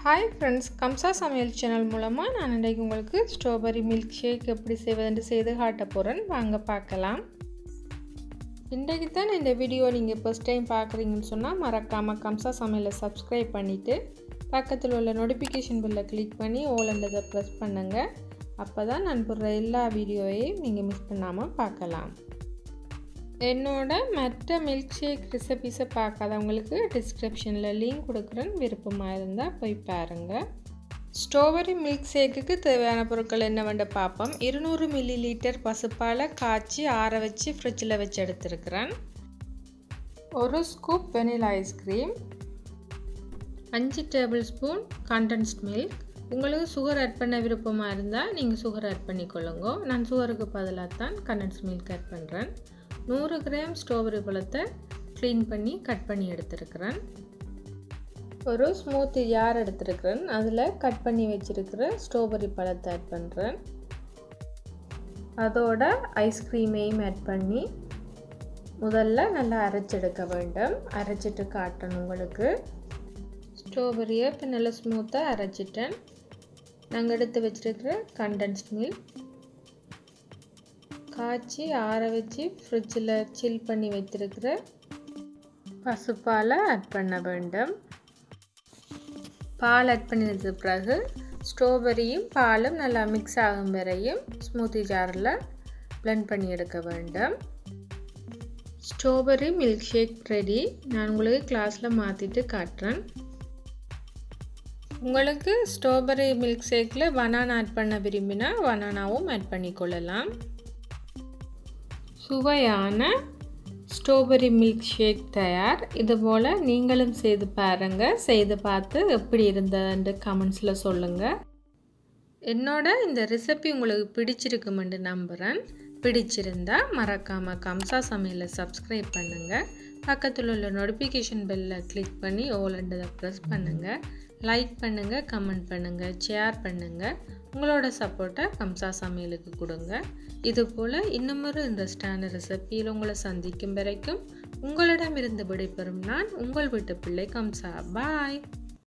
Hi friends, kamsa samayal channel மூலமா நான் இன்னைக்கு உங்களுக்கு ஸ்ட்ராபெரி milkshake எப்படி செய்வதுன்னு செய்து காட்ட போறேன். வாங்க பார்க்கலாம். இன்னைக்கு தான் இந்த வீடியோ நீங்க first time பார்க்கறீங்கன்னு சொன்னா மறக்காம kamsa samayal subscribe பண்ணிட்டு பக்கத்துல உள்ள notification bell click பண்ணி all என்றதை press பண்ணுங்க. அப்பதான் நான் போடுற எல்லா வீடியோவையும் நீங்க மிஸ் பண்ணாம பார்க்கலாம். என்னோட மற்ற milkshake recipes பார்க்காதவங்களுக்கு descriptionல லிங்க் கொடுக்கிறேன். விருப்பமா இருந்தா போய் பாருங்க. ஸ்ட்ராபெரி milkshakeக்கு தேவையான பொருட்கள் என்னவென்று பார்ப்போம். 200 ml பசுப்பாலை காய்ச்சி ஆற வச்சு ஃப்ரிட்ஜில் வச்சு எடுத்துருக்கிறேன். 1 scoop vanilla ice cream, 5 tablespoon condensed milk. உங்களுக்கு சுகர் ஆட் பண்ண விருப்பமா இருந்தா நீங்க சுகர் ஆட் பண்ணிக்கொள்ளுங்க. நான் சுகருக்கு பதிலாக தான் condensed milk ஆட் பண்றேன். 100 கிராம் ஸ்ட்ராபெரி பழத்தை க்ளீன் பண்ணி கட் பண்ணி எடுத்துருக்கிறேன். ஒரு ஸ்மூத்தி ஜார் எடுத்துருக்கிறேன். அதில் கட் பண்ணி வச்சிருக்கிற ஸ்ட்ராபெரி பழத்தை ஆட் பண்ணுறேன். அதோட ஐஸ்கிரீமையும் ஆட் பண்ணி முதல்ல நல்லா அரைச்செடுக்க வேண்டும். அரைச்சிட்டு காட்டணும் உங்களுக்கு. ஸ்ட்ராபெரியை இப்போ நல்லா ஸ்மூத்தாக அரைச்சிட்டேன். நாங்கள் எடுத்து வச்சிருக்கிற கண்டென்ஸ்ட் மில்க் காய்ச்சி ஆற வச்சு ஃப்ரிட்ஜில் சில் பண்ணி வைத்திருக்கிற பசுப்பாலை ஆட் பண்ண வேண்டும். பால் ஆட் பண்ணினது பிறகு ஸ்ட்ராபெரியும் பாலும் நல்லா மிக்ஸ் ஆகும் வரையும் ஸ்மூத்தி ஜாரில் பிளெண்ட் பண்ணி எடுக்க வேண்டும். Strawberry milkshake ready. நான் உங்களுக்கு கிளாஸில் மாற்றிட்டு காட்டுறேன். உங்களுக்கு ஸ்ட்ராபெரி milkshakeல பனானா ஆட் பண்ண விரும்பினா பனானாவும் ஆட் பண்ணிக்கொள்ளலாம். சுவையான ஸ்ட்ராபெரி milkshake தயார். இதுபோல் நீங்களும் செய்து பாருங்க. செய்து பார்த்து எப்படி இருந்ததுன்னு கமெண்ட்ஸில் சொல்லுங்கள். என்னோட இந்த ரெசிபி உங்களுக்கு பிடிச்சிருக்குமென்று நம்புகிறேன். பிடிச்சிருந்தா மறக்காமல் கம்சா சமையலை சப்ஸ்கிரைப் பண்ணுங்கள். பக்கத்தில் உள்ள நோட்டிஃபிகேஷன் பெல்லை கிளிக் பண்ணி ஓலண்டதை ப்ரெஸ் பண்ணுங்கள். லைக் பண்ணுங்கள், கமெண்ட் பண்ணுங்கள், ஷேர் பண்ணுங்கள். உங்களோட சப்போர்ட்டை கம்சா சமையலுக்கு கொடுங்க. இதுபோல் இன்னுமொரு இன்ட்ரெஸ்டான ரெசிபியில் உங்களை சந்திக்கும் வரைக்கும் உங்களிடமிருந்து விடைபெறும் நான் உங்கள் வீட்டு பிள்ளை கம்சா. பாய்.